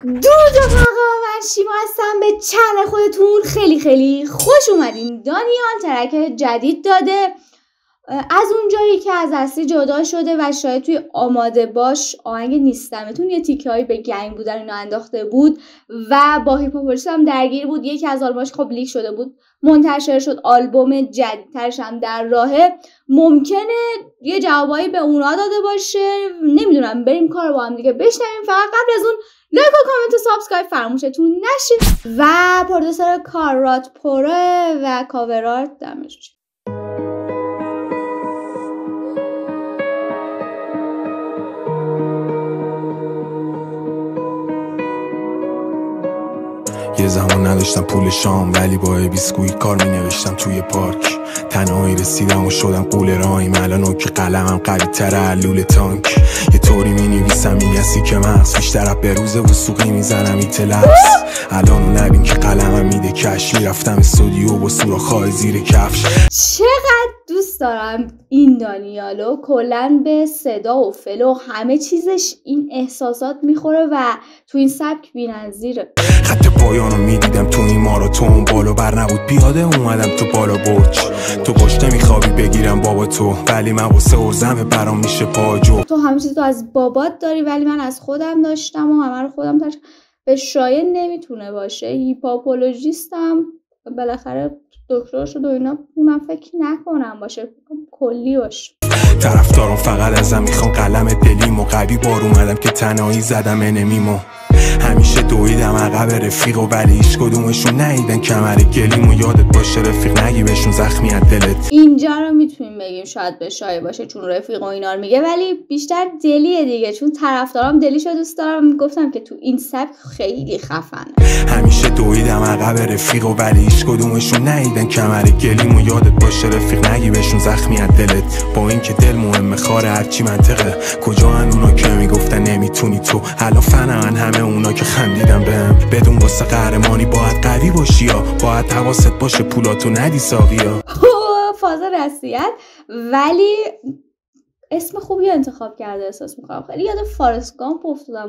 درود رفقا، من شیما هستم. به چنل خودتون خیلی خوش اومدین. دانیال ترک جدید داده از اون جایی که از اصلی جدا شده و شاید توی آماده باش آهنگ نیستمتون یه تیکه هایی به گنگ بودن اینا انداخته بود و با هیپاپولیس هم درگیر بود. یکی از آلبوماش خب لیک شده بود، منتشر شد. آلبوم جدیدترش هم در راهه. ممکنه یه جوابایی به اونا داده باشه، نمیدونم. بریم کار با هم دیگه بشنویم. فقط قبل از اون لایک و کامنت و سابسکرایب فراموشتون نشه. و پرودوسر کارات پره و کاورارت دمش. یه زمان نداشتم پول شام، ولی با بیسکویت کار می نوشتم توی پارک. تنهایی رسیدم و شدم قول رایم. الان که قلمم قوی تره لوله تانک. یه طوری می نویسم میگسی که مغز بیشتر به روز وسوقی میزنم این تلفظ. الانو نبین که قلمم میده کش. میرفتم استودیو با سوراخ‌های زیر کفش. چقدر دوست دارم این دانیالو. کلن به صدا و فلو همه چیزش این احساسات میخوره و تو این سبک بی‌نظیره. خط پایانو میدیدم تو این ماراتون. بالا بر نبود پیاده اومدم تو بالا برج. تو پشت نمیخوابی بگیرم بابا تو، ولی من واسه ارزمه برام میشه پاجو. تو همه چیز تو از بابات داری ولی من از خودم داشتم و همه رو خودم ترش. به شایع نمیتونه باشه. هیپاپولوژیستم بالاخره دکتر شد و اینا، اونم فکر نکنم باشه. کلی باشه. طرفدارم فقط ازم میخوان قلم دلیم و قوی بار اومدم که تنهایی زدم انمیمو. همیشه دویدم عقب رفیق و ولی هیچ کدومشون ندیدن کمر گلیم. و یادت باشه رفیق نگی بهشون زخمی از دلت. اینجا رو میتونیم بگیم شاید به شایع باشه چون رفیق و اینا رو میگه، ولی بیشتر دلیه دیگه، چون طرفدارم دلیشو دوست دارم. گفتم که تو این سبک خیلی خفنه. همیشه دویدم عقب رفیق و ولی هیچ کدومشون ندیدن کمر گلیم. و یادت باشه رفیق نگی بهشون زخمی از دلت. با اینکه دل مهمه خاره هرچی منطقه. کجا ان اونا که میگفتن نمیتونی تو؟ الان فنن همه اونا که خندیدم بهم. بدون واسه قهرمانی باید قوی باشی یا باید حواست باشه پولاتو ندی ساقیا. فاز رسیت. ولی اسم خوبی انتخاب کرده احساس میکنم. خیلی یاد فارست گامپ افتادم.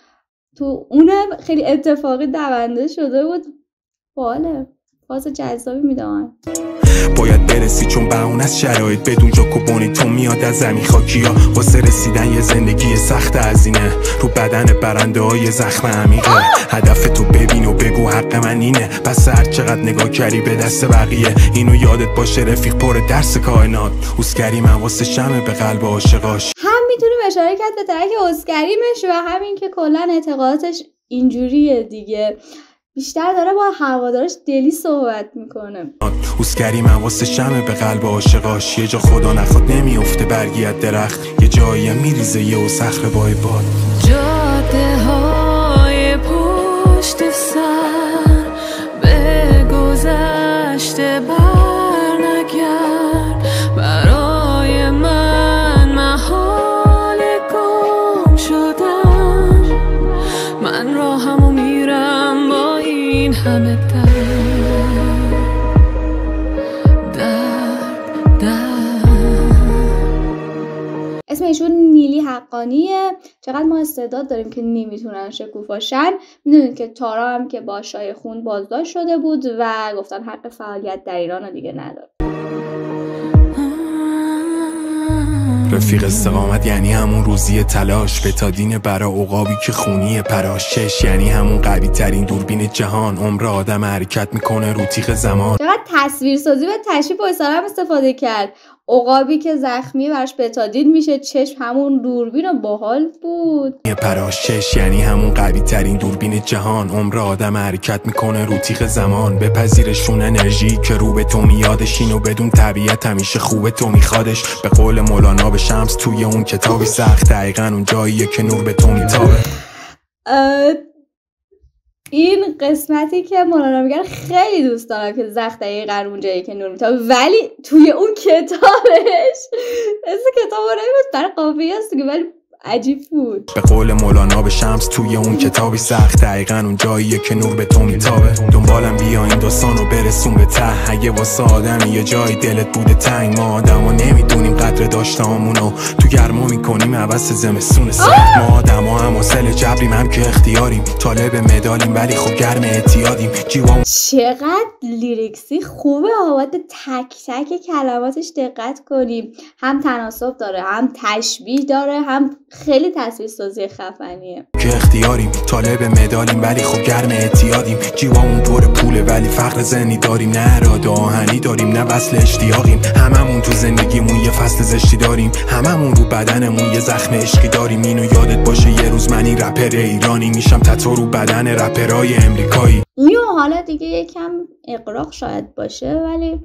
اونم خیلی اتفاقی دونده شده بود. باله فاز جذابی میدونم. باید برسی چون بهونه از شرایط. بدون جا کوبونی تو میاد از زمین خاکیا. واسه رسیدن یه زندگی سخت هزینه. رو بدن برنده های زخم عمیقه. هدف تو ببین و بگو حق من اینه. پس هر چقدر نگاه کردی به دست بقیه. اینو یادت باشه رفیق پر درس کائنات. اوسکری من واسه شمه به قلب عاشقاش. هم میتونیم اشاره کرد به ترک اوسکریمش و همین که کلا اعتقاداتش اینجوریه دیگه. بیشتر داره با هوادارش دلی صحبت میکنه. اوسکری من واسه شمه به قلب عاشقاش. یه جا خدا نخواد نمیافته برگی از درخت. یه جایی میریزه یه و صخره بای باد. جاده های پشت سر به گذشته برنگرد. برای من محال گم شدن. من راهمو میرم با این همه اسم ایشون نیلی حقانیه. چقدر ما استعداد داریم که نمیتونن شکوفاشن. میدونید که تارا هم که با شایع خون بازداشت شده بود و گفتن حق فعالیت در ایران رو دیگه نداره. رفیق استقامت یعنی همون روزی تلاش. بتادین برا عقابی که خونی پراش. چش یعنی همون قوی ترین دوربین جهان. عمر آدم حرکت میکنه رو تیغ زمان. چقدر تصویرسازی و تشریح با هم استفاده کرد. عقابی که زخمی براش بتادین میشه. چشم همون دوربین و باحال بود. پراش چش یعنی همون قوی ترین دوربین جهان. عمر آدم حرکت میکنه رو تیغ زمان. بپذیرشون انرژی که رو به تو میادش. اینو بدون طبیعت همیشه خوبه تو میخوادش. به قول مولانا به شمس توی اون کتابی سخت. دقیقا اون جاییه که نور به تو میتابه. این قسمتی که مولانا میگن خیلی دوست دارم که زخم دقیقا اون جایی که نور میتابه. ولی توی اون کتابش اسم کتاب رو نمیدونم برای قافیه هست دیگه، ولی عجیب بود. به قول مولانا به شمس توی اون کتابی سخت، دقیقا اون جاییه که نور به تو میتابه. دنبالم بیا این داستانو برسون به ته، اگه واسه آدمی یه جای دلت بوده تنگ، ما آدما نمیدونیم قدر داشتهامونو، تو گرما میکنیم عوض زمستون سرد. ما آدما هم حاصل جبریم هم که اختیاریم، طالب مدالیم ولی خب گرم اعتیادیم. چقدر لیریکسی خوبه، باید تک تک کلماتش دقت کنیم، هم تناسب داره، هم تشبیه داره، هم خیلی تصویرسازی خفنیه. که اختیاریم، طالب مدالیم ولی خب گرم اعتیادیم. جیبامون پر پوله ولی فقر ذهنی داریم، نه اراده آهنی داریم نه وصل اشتیاقیم. هممون تو زندگیمون یه فصل زشتی داریم، هممون رو بدنمون یه زخم عشقی داریم. اینو یادت باشه یه روز من این رپر ایرانی میشم، تتو رو بدن رپرای امریکایی. حالا دیگه یکم اقراق شاید باشه، ولی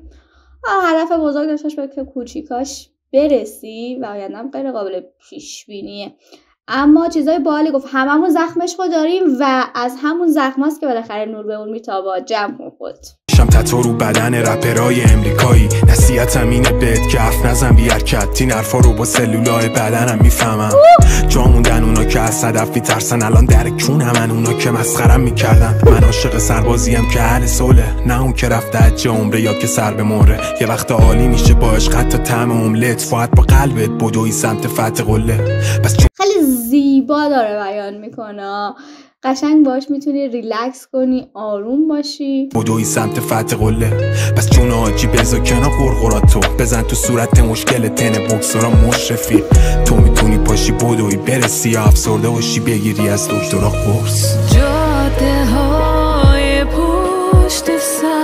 هدف بزرگ داشتش به که کوچیکاش برسی و آیندهم غیر قابل پیش بینیه. اما چیزای باحالی گفت، هممون زخمش خود داریم و از همون زخماست که بالاخره نور به اون میتابه. جمع کن خود شم تتو رو بدن رپرای امریکایی. نصیحتم اینه بهت که حرف نزن بی حرکت، این حرفا رو با سلولای بدنم میفهمم. جا موندن اونا که از صدف میترسن، الان در کونمن اونا که مسخرم میکردن. من عاشق سربازیم که اهل صلح، نه اون که رفته حج عمره یا که سر به مهره. یه وقت عالی میشه با عشق حتی طعم املت، باید با قلبت بدوی سمت فتح قله. بس خیلی زیبا داره بیان میکنه، قشنگ باش میتونی ریلکس کنی، آروم باشی. بدوی سمت فتح قله. بس جون آجی بزا کنار قرقراتو، بزن تو صورت مشکل تن بکسورا مشرفی. تو میتونی پاشی بدوی برسی یا افسرده باشی بگیری از دکترا قرص. جاده های پشت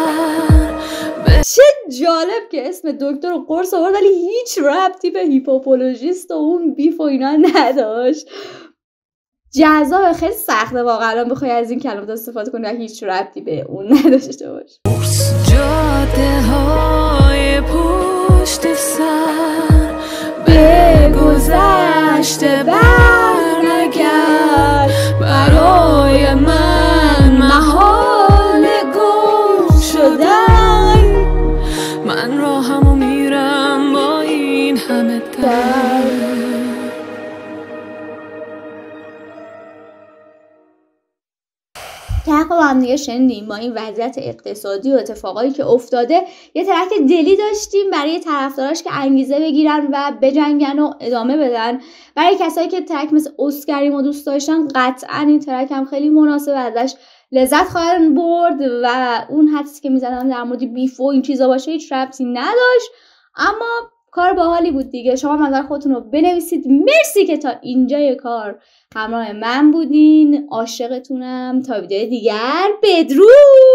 سر. چه جالب که اسم دکتر قرص آورد ولی هیچ ربطی به هیپوپولوژیست و اون بیف و اینا نداشت. جذاب، خیلی سخته واقعا بخوای از این کلمات استفاده کنی و هیچ ربطی به اون نداشته باش. جاده های پشت سر، به گذشته برنگرد، برای من محال گم شدن. من راهمو میرم با این همه درد. ترک با هم دیگه شنیدیم. با این وضعیت اقتصادی و اتفاقایی که افتاده یه ترک دلی داشتیم برای طرفداراش که انگیزه بگیرن و بجنگن و ادامه بدن. برای کسایی که ترک مثل اسکریم رو دوست داشتن قطعا این ترک هم خیلی مناسب، ازش لذت خواهن برد و اون حدسی که میزدن در مورد بیف و این چیزا باشه هیچ ربطی نداشت، اما کار باحالی بود دیگه. شما نظر خودتون رو بنویسید. مرسی که تا اینجای کار همراه من بودین، عاشقتونم. تا ویدیو دیگر، بدرود.